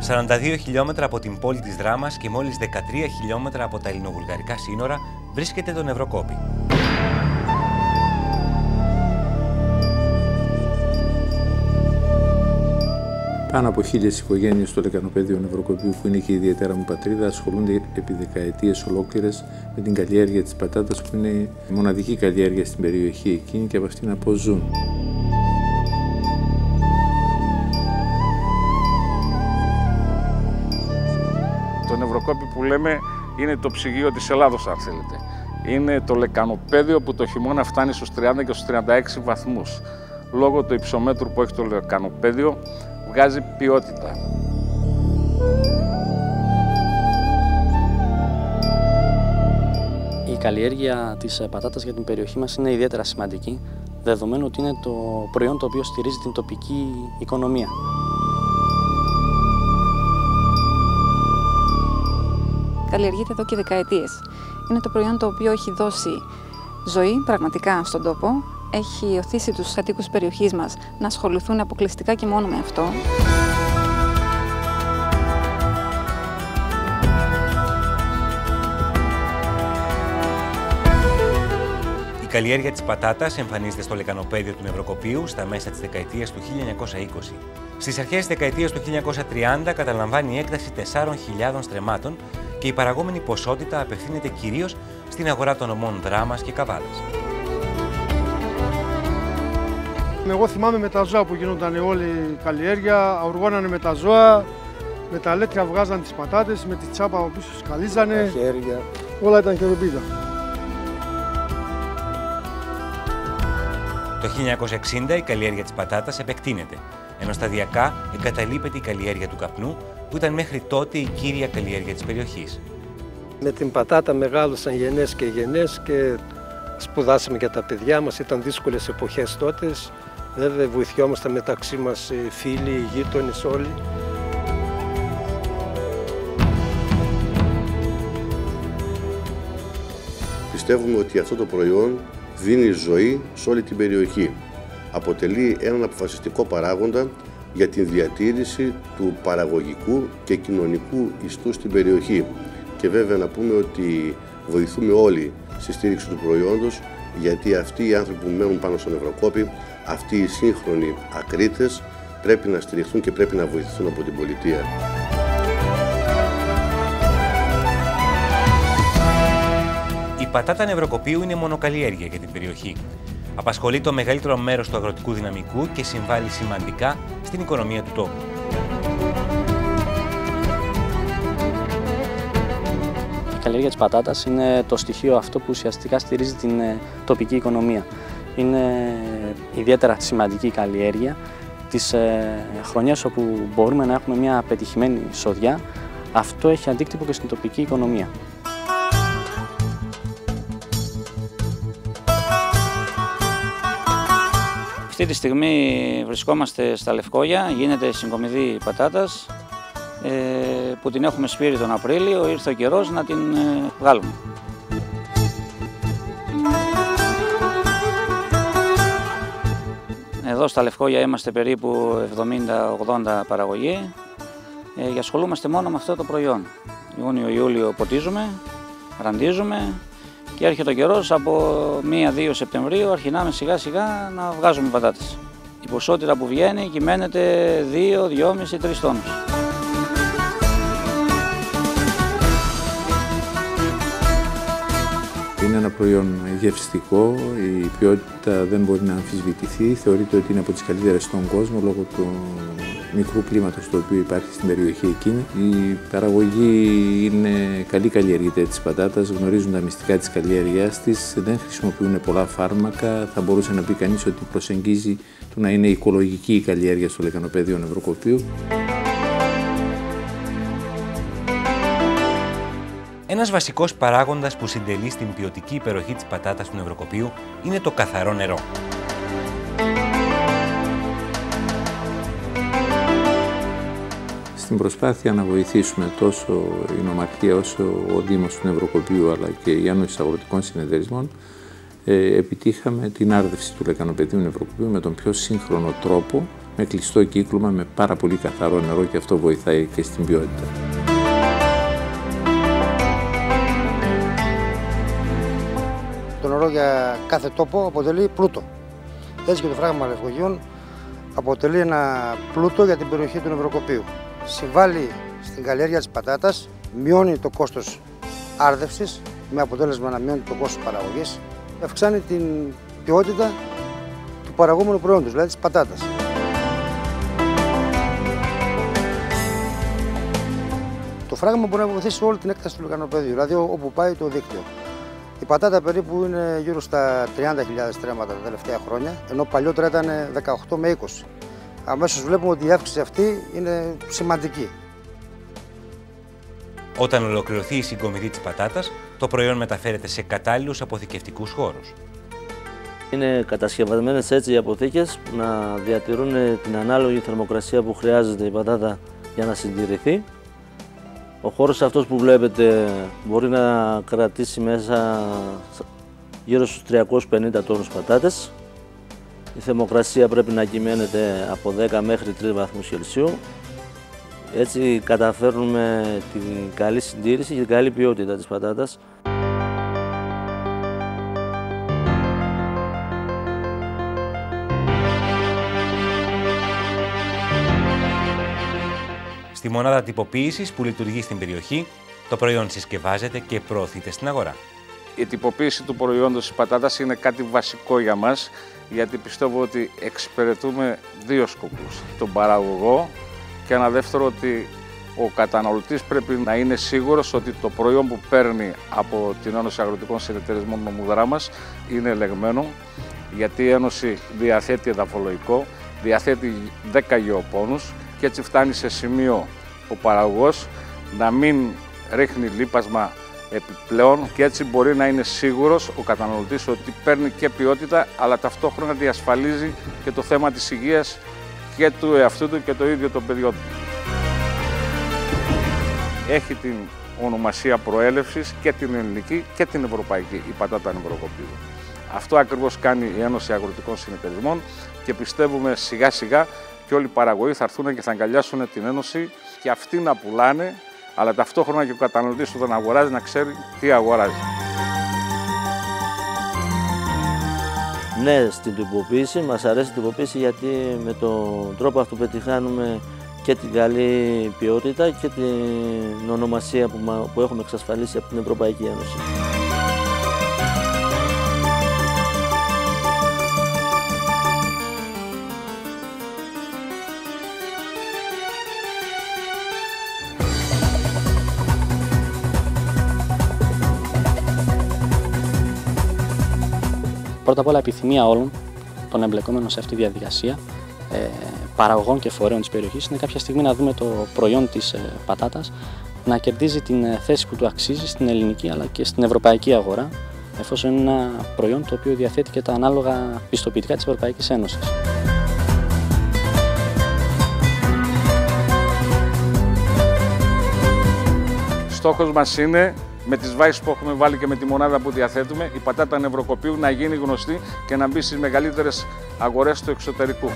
42 χιλιόμετρα από την πόλη της Δράμας και μόλις 13 χιλιόμετρα από τα ελληνοβουλγαρικά σύνορα βρίσκεται το Νευροκόπη. Πάνω από 1.000 οικογένειες στο λεκανοπέδιο Νευροκοπίου, που είναι και η ιδιαίτερα μου πατρίδα, ασχολούνται επί δεκαετίες ολόκληρες με την καλλιέργεια της πατάτας, που είναι η μοναδική καλλιέργεια στην περιοχή εκείνη και από αυτήν αποζούν. Το Νευροκόπη που λέμε είναι το ψυγείο της Ελλάδος, αν θέλετε. Είναι το λεκανοπέδιο που το χειμώνα φτάνει στους 30 και στους 36 βαθμούς. Λόγω του υψομέτρου που έχει το λεκανοπέδιο, βγάζει ποιότητα. Η καλλιέργεια της πατάτας για την περιοχή μας είναι ιδιαίτερα σημαντική, δεδομένου ότι είναι το προϊόν το οποίο στηρίζει την τοπική οικονομία. Καλλιεργείται εδώ και δεκαετίες. Είναι το προϊόν το οποίο έχει δώσει ζωή πραγματικά στον τόπο, έχει οθήσει τους κατοίκους της περιοχής μας να ασχοληθούν αποκλειστικά και μόνο με αυτό. Η καλλιέργεια της πατάτας εμφανίζεται στο λεκανοπέδιο του Νευροκοπίου στα μέσα της δεκαετίας του 1920. Στις αρχές της δεκαετίας του 1930 καταλαμβάνει έκταση 4.000 στρεμμάτων και η παραγόμενη ποσότητα απευθύνεται κυρίως στην αγορά των νομών Δράμας και Καβάλας. Εγώ θυμάμαι με τα ζώα που γινόταν όλη η καλλιέργεια, οργώνανε με τα ζώα, με τα αλέτρια βγάζαν τις πατάτες, με τη τσάπα από πίσω σκαλίζανε, τα χέρια, όλα ήταν χεροπίδα. Το 1960 η καλλιέργεια της πατάτας επεκτείνεται, ενώ σταδιακά εγκαταλείπεται η καλλιέργεια του καπνού, που ήταν μέχρι τότε η κύρια καλλιέργεια της περιοχής. Με την πατάτα μεγάλωσαν γενιές και γενιές και σπουδάσαμε για τα παιδιά μας, ήταν δύσκολες εποχές τότε. Βέβαια βοηθιόμασταν μεταξύ μας οι φίλοι, οι γείτονες όλοι. Πιστεύουμε ότι αυτό το προϊόν δίνει ζωή σε όλη την περιοχή. Αποτελεί έναν αποφασιστικό παράγοντα για την διατήρηση του παραγωγικού και κοινωνικού ιστού στην περιοχή. Και βέβαια να πούμε ότι βοηθούμε όλοι στη στήριξη του προϊόντος, γιατί αυτοί οι άνθρωποι που μένουν πάνω στο Νευροκόπη, αυτοί οι σύγχρονοι ακρίτες, πρέπει να στηριχθούν και πρέπει να βοηθηθούν από την πολιτεία. Η πατάτα Νευροκοπίου είναι μονοκαλλιέργεια για την περιοχή. Απασχολεί το μεγαλύτερο μέρος του αγροτικού δυναμικού και συμβάλλει σημαντικά στην οικονομία του τόπου. Η καλλιέργεια της πατάτας είναι το στοιχείο αυτό που ουσιαστικά στηρίζει την τοπική οικονομία. Είναι ιδιαίτερα σημαντική η καλλιέργεια τις χρονιές όπου μπορούμε να έχουμε μια πετυχημένη σοδιά. Αυτό έχει αντίκτυπο και στην τοπική οικονομία. Αυτή τη στιγμή βρισκόμαστε στα Λευκόγια, γίνεται συγκομιδή πατάτας που την έχουμε σπείρει τον Απρίλιο, ήρθε ο καιρός να την βγάλουμε. Εδώ στα Λευκόγια είμαστε περίπου 70-80 παραγωγοί και ασχολούμαστε μόνο με αυτό το προϊόν. Ιούνιο-Ιούλιο ποτίζουμε, ραντίζουμε και έρχεται ο καιρός από 1-2 Σεπτεμβρίου αρχινάμε σιγά σιγά να βγάζουμε πατάτες. Η ποσότητα που βγαίνει κυμαίνεται 2-2,5-3 τόνους. Είναι ένα προϊόν γευστικό, η ποιότητα δεν μπορεί να αμφισβητηθεί, θεωρείται ότι είναι από τις καλύτερες στον κόσμο λόγω του μικρού κλίματος το οποίο υπάρχει στην περιοχή εκείνη. Η παραγωγή είναι καλή καλλιεργητές της πατάτας, γνωρίζουν τα μυστικά της καλλιέργειάς της, δεν χρησιμοποιούν πολλά φάρμακα, θα μπορούσε να πει κανείς ότι προσεγγίζει το να είναι οικολογική η καλλιέργεια στο λεκανοπέδιο Νευροκοπίου. Ένας βασικός παράγοντας που συντελεί στην ποιοτική υπεροχή της πατάτας του Νευροκοπίου είναι το καθαρό νερό. Στην προσπάθεια να βοηθήσουμε τόσο η Νομαρχία όσο ο Δήμος του Νευροκοπίου αλλά και η Ένωση Αγροτικών Συνεταιρισμών επιτύχαμε την άρδευση του λεκανοπεδίου Νευροκοπίου με τον πιο σύγχρονο τρόπο με κλειστό κύκλωμα, με πάρα πολύ καθαρό νερό και αυτό βοηθάει και στην ποιότητα. Το νερό για κάθε τόπο αποτελεί πλούτο. Έτσι και το φράγμα Λευκογείων αποτελεί ένα πλούτο για την περιοχή του Νευροκοπίου. Συμβάλλει στην καλλιέργεια της πατάτας, μειώνει το κόστος άρδευσης, με αποτέλεσμα να μειώνει το κόστος παραγωγής, αυξάνει την ποιότητα του παραγόμενου προϊόντος, δηλαδή της πατάτας. Το φράγμα μπορεί να βοηθήσει όλη την έκταση του λεκανοπεδίου, δηλαδή όπου πάει το δίκτυο. Η πατάτα περίπου είναι γύρω στα 30.000 στρέμματα τα τελευταία χρόνια, ενώ παλιότερα ήταν 18 με 20. Αμέσως βλέπουμε ότι η αύξηση αυτή είναι σημαντική. Όταν ολοκληρωθεί η συγκομιδή της πατάτας, το προϊόν μεταφέρεται σε κατάλληλους αποθηκευτικούς χώρους. Είναι κατασκευασμένες έτσι οι αποθήκες να διατηρούν την ανάλογη θερμοκρασία που χρειάζεται η πατάτα για να συντηρηθεί. Ο χώρος αυτός που βλέπετε μπορεί να κρατήσει μέσα γύρω στους 350 τόνους πατάτες. Η θερμοκρασία πρέπει να κυμαίνεται από 10 μέχρι 3 βαθμούς Κελσίου. Έτσι καταφέρνουμε την καλή συντήρηση και την καλή ποιότητα της πατάτας. Στη μονάδα τυποποίησης που λειτουργεί στην περιοχή, το προϊόν συσκευάζεται και προωθείται στην αγορά. Η τυποποίηση του προϊόντος της πατάτας είναι κάτι βασικό για μας, γιατί πιστεύω ότι εξυπηρετούμε δύο σκοπούς. Τον παραγωγό και ένα δεύτερο, ότι ο καταναλωτής πρέπει να είναι σίγουρος ότι το προϊόν που παίρνει από την Ένωση Αγροτικών Συνεταιρισμών Νομούδρα μας είναι ελεγμένο, γιατί η Ένωση διαθέτει εδαφολογικό, διαθέτει 10 γεωπόνους και έτσι φτάνει σε σημείο ο παραγωγός να μην ρίχνει λίπασμα επιπλέον και έτσι μπορεί να είναι σίγουρος ο καταναλωτής ότι παίρνει και ποιότητα, αλλά ταυτόχρονα διασφαλίζει και το θέμα της υγείας και του εαυτού του και το ίδιο των παιδιών του. Έχει την ονομασία προέλευσης και την ελληνική και την ευρωπαϊκή, η πατάτα Νευροκοπίου. Αυτό ακριβώς κάνει η Ένωση Αγροτικών Συνεταιρισμών και πιστεύουμε σιγά σιγά και όλοι οι παραγωγοί θα έρθουν και θα αγκαλιάσουν την Ένωση και αυτοί να πουλάνε, αλλά ταυτόχρονα και ο καταναλωτής όταν αγοράζει να ξέρει τι αγοράζει. Ναι, στην τυποποίηση, μας αρέσει η τυποποίηση γιατί με τον τρόπο αυτό πετυχάνουμε και την καλή ποιότητα και την ονομασία που έχουμε εξασφαλίσει από την Ευρωπαϊκή Ένωση. Πρώτα απ' όλα, επιθυμία όλων των εμπλεκόμενων σε αυτή τη διαδικασία, παραγωγών και φορέων της περιοχής, είναι κάποια στιγμή να δούμε το προϊόν της πατάτας να κερδίζει την θέση που του αξίζει στην ελληνική αλλά και στην ευρωπαϊκή αγορά, εφόσον είναι ένα προϊόν το οποίο διαθέτει και τα ανάλογα πιστοποιητικά της Ευρωπαϊκής Ένωσης. Στόχος μας είναι, με τις βάσεις που έχουμε βάλει και με τη μονάδα που διαθέτουμε, η πατάτα Νευροκοπίου να γίνει γνωστή και να μπει στις μεγαλύτερες αγορές του εξωτερικού.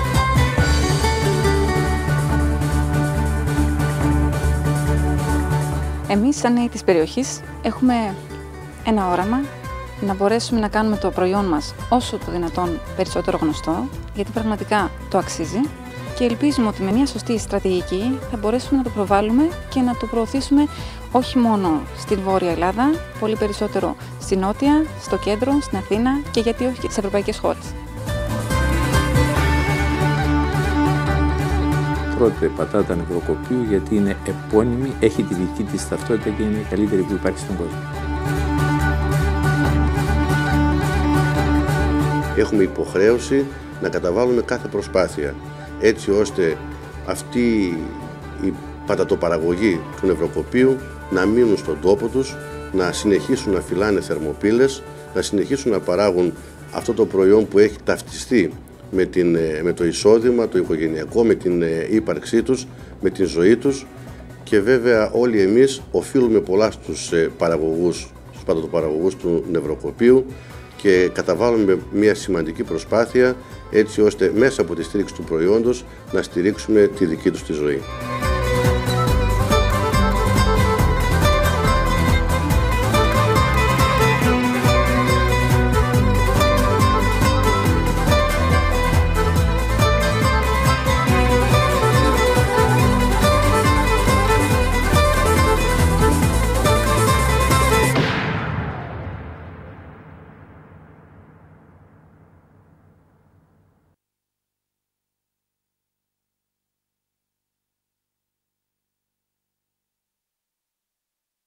Εμείς, σαν νέοι της περιοχής, έχουμε ένα όραμα να μπορέσουμε να κάνουμε το προϊόν μας όσο το δυνατόν περισσότερο γνωστό, γιατί πραγματικά το αξίζει, και ελπίζουμε ότι με μια σωστή στρατηγική θα μπορέσουμε να το προβάλλουμε και να το προωθήσουμε όχι μόνο στην Βόρεια Ελλάδα, πολύ περισσότερο στη Νότια, στο κέντρο, στην Αθήνα και γιατί όχι και στις ευρωπαϊκές χώρες. Πρώτη πατάτα Νευροκοπίου γιατί είναι επώνυμη, έχει τη δική της ταυτότητα και είναι η καλύτερη που υπάρχει στον κόσμο. Έχουμε υποχρέωση να καταβάλουμε κάθε προσπάθεια, έτσι ώστε αυτή η πατατοπαραγωγή του Νευροκοπίου να μείνουν στον τόπο τους, να συνεχίσουν να φυλάνε θερμοπύλες, να συνεχίσουν να παράγουν αυτό το προϊόν που έχει ταυτιστεί με το εισόδημα, το οικογενειακό, με την ύπαρξή τους, με την ζωή τους, και βέβαια όλοι εμείς οφείλουμε πολλά στους πατατοπαραγωγούς του Νευροκοπίου και καταβάλουμε μια σημαντική προσπάθεια έτσι ώστε μέσα από τη στήριξη του προϊόντος να στηρίξουμε τη δική τους τη ζωή.